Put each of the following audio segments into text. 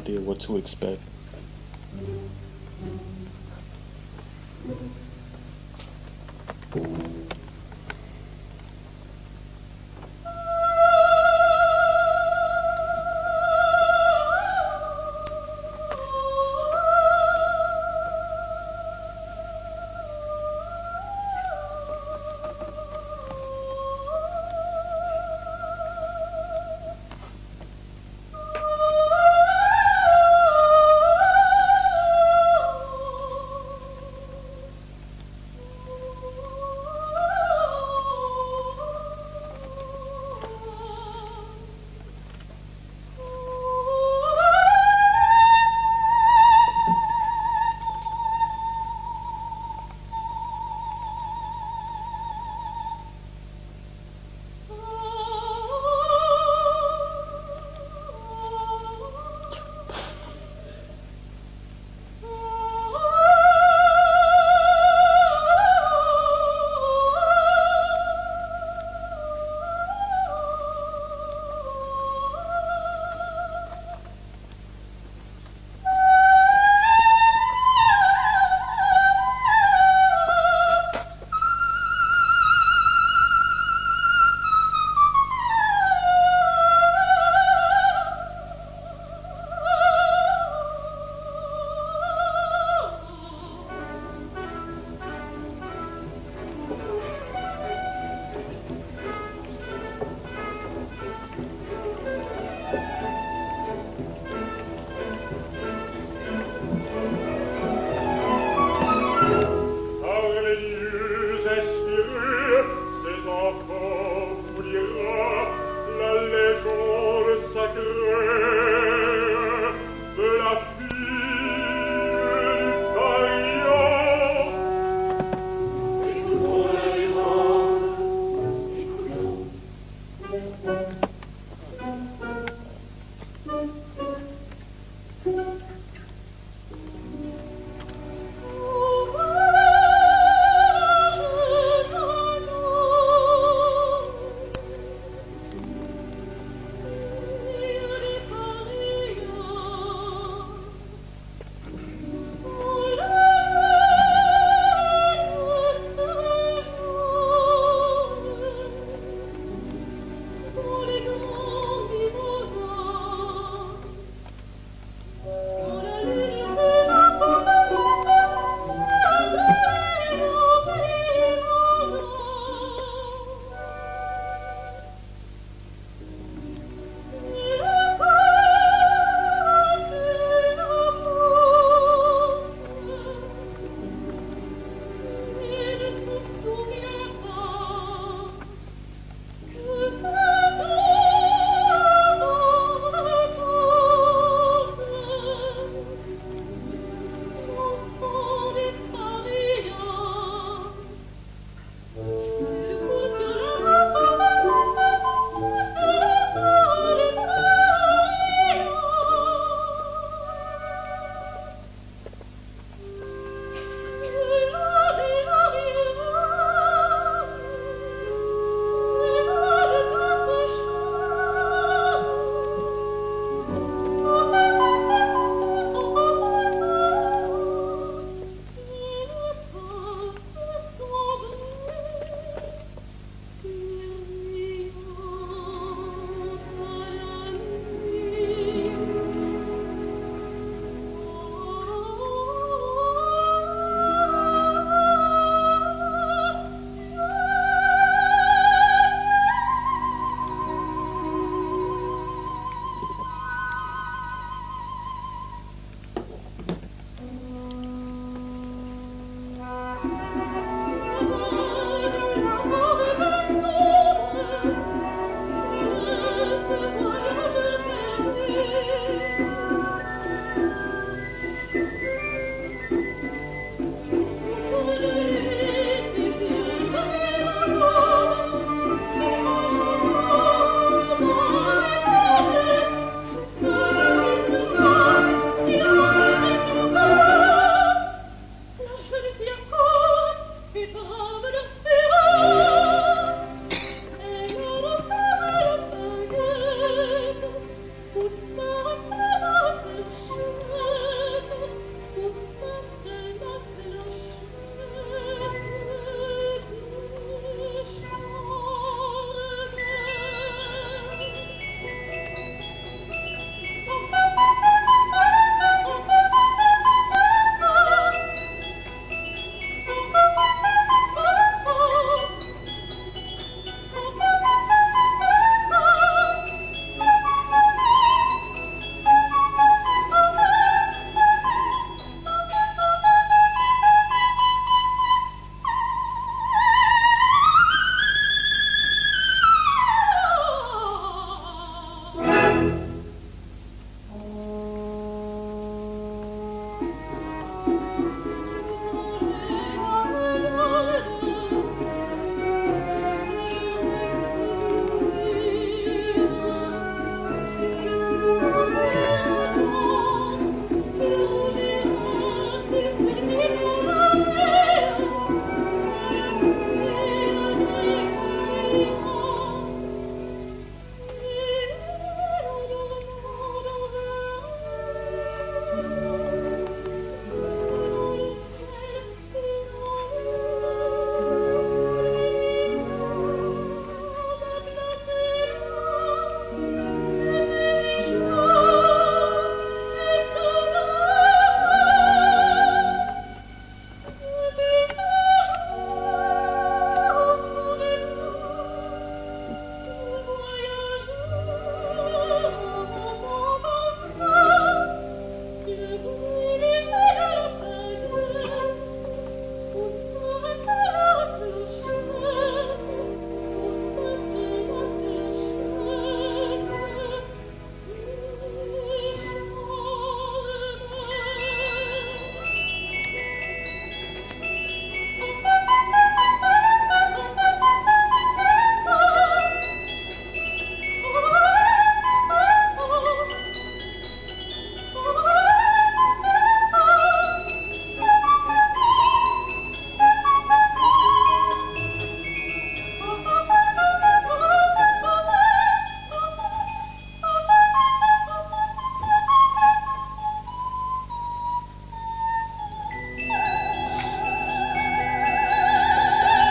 idea what to expect.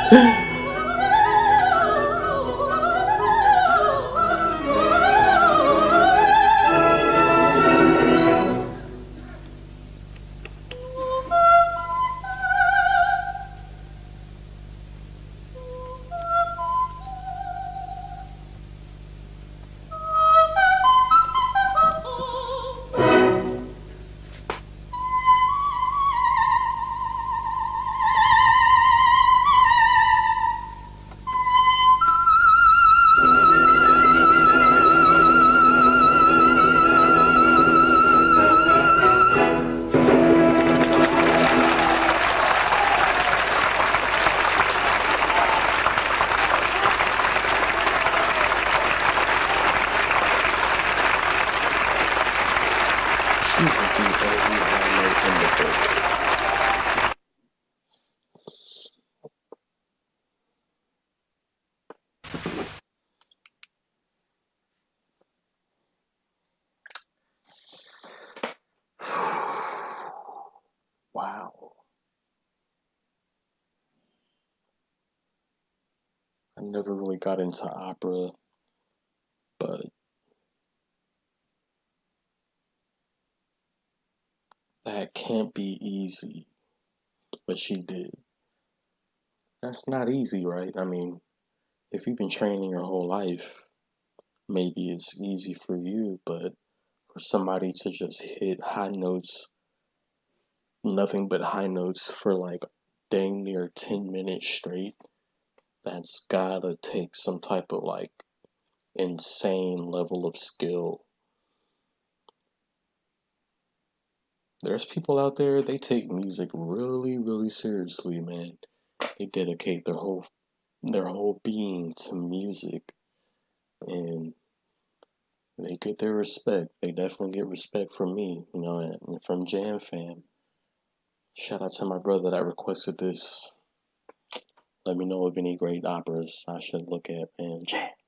She would do every high note in the book. Wow. I never really got into opera, but that can't be easy. But she did. That's not easy, right? I mean, if you've been training your whole life, maybe it's easy for you, but for somebody to just hit high notes, nothing but high notes for like dang near 10 minutes straight, that's gotta take some type of like insane level of skill. There's people out there, they take music really, really seriously, man. They dedicate their whole being to music, and they get their respect. They definitely get respect from me, and from Jam Fam. Shout out to my brother that requested this. Let me know of any great operas I should look at, and Jam.